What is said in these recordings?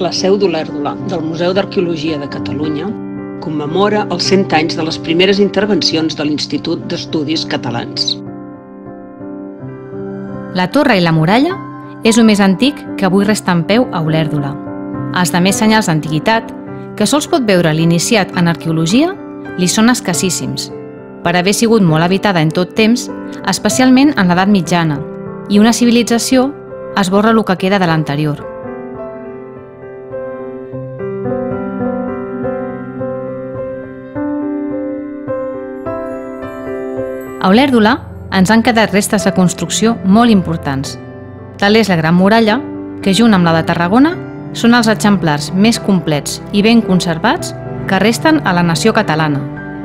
La seu d'Olèrdola del Museu d'Arqueologia de Catalunya commemora els 100 anys de les primeres intervencions de l'Institut d'Estudis Catalans. La torre i la muralla és el més antic que avui resta en peu a Olèrdola. Els demés senyals d'antiguitat, que sols pot veure l'iniciat en arqueologia, li són escassíssims, per haver sigut molt habitada en tot temps, especialment en l'edat mitjana, i una civilització esborra el que queda de l'anterior. A Olèrdola ens han quedat restes de construcció molt importants. Tal és la Gran Muralla, que junt amb la de Tarragona són els exemplars més complets i ben conservats que resten a la nació catalana.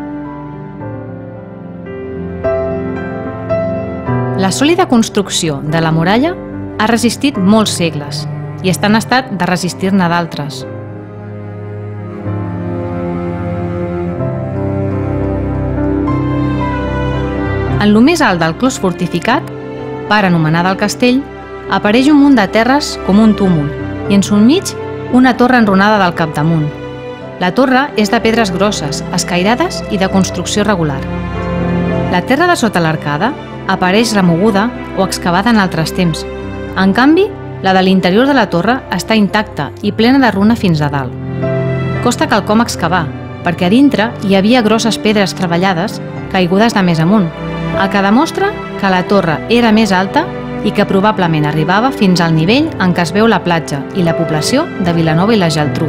La sòlida construcció de la muralla ha resistit molts segles i està en estat de resistir-ne d'altres. En lo més alt del clos fortificat, part anomenada el castell, apareix un munt de terres com un túmul i en son mig una torre enrunada del capdamunt. La torre és de pedres grosses, escairades i de construcció regular. La terra de sota l'arcada apareix remoguda o excavada en altres temps. En canvi, la de l'interior de la torre està intacta i plena de runa fins a dalt. Costa quelcom excavar, perquè a dintre hi havia grosses pedres treballades caigudes de més amunt, el que demostra que la torre era més alta i que probablement arribava fins al nivell en què es veu la platja i la població de Vilanova i la Geltrú.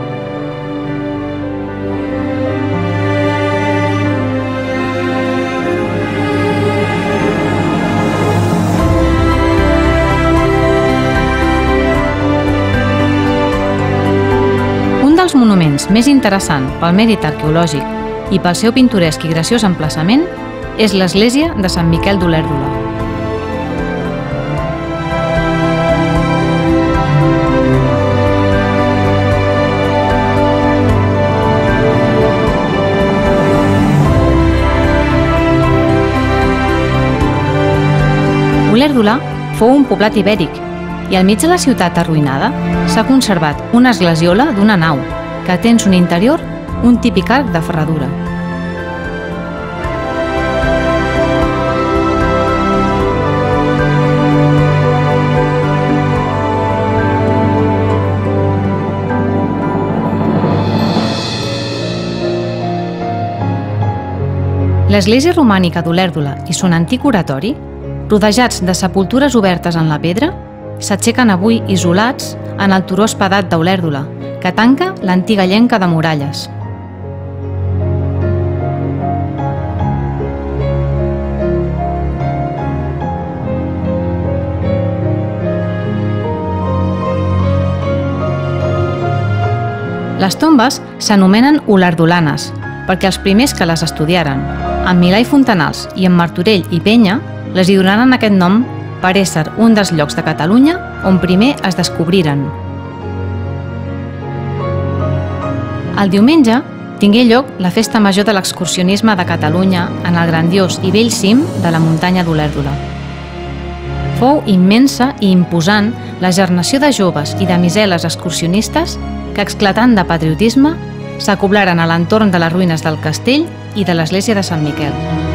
Un dels monuments més interessants pel mèrit arqueològic i pel seu pintoresc i graciós emplaçament és l'església de Sant Miquel d'Olèrdola. Olèrdola fou un poblat ibèric i al mig de la ciutat arruïnada s'ha conservat una esglesiola d'una nau que té en son interior un típic arc de ferradura. L'església romànica d'Olèrdola i son antic oratori, rodejats de sepultures obertes en la pedra, s'aixequen avui isolats en el turó espadat d'Olèrdola, que tanca l'antiga llenca de muralles. Les tombes s'anomenen olerdolanes, perquè els primers que les estudiaren, en Milà i Fontanals i en Martorell i Penya, les hi donaren aquest nom per ésser un dels llocs de Catalunya on primer es descobriren. El diumenge tingué lloc la Festa Major de l'Excursionisme de Catalunya en el grandiós i bell cim de la muntanya d'Olèrdola. Fou immensa i imposant la gernació de joves i de miseles excursionistes que, esclatant de patriotisme, s'acoblaren a l'entorn de les ruïnes del castell i de l'església de Sant Miquel.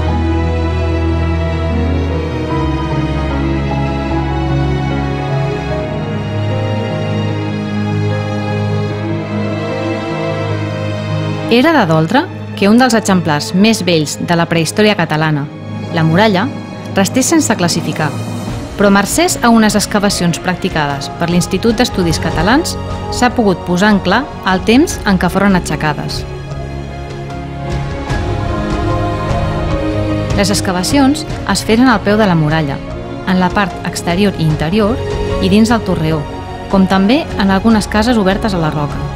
Era de doldre que un dels exemplars més vells de la prehistòria catalana, la muralla, restés sense classificar, però mercès a unes excavacions practicades per l'Institut d'Estudis Catalans s'ha pogut posar en clar el temps en què foren aixecades. Les excavacions es feren al peu de la muralla, en la part exterior i interior i dins del torreó, com també en algunes cases obertes a la roca.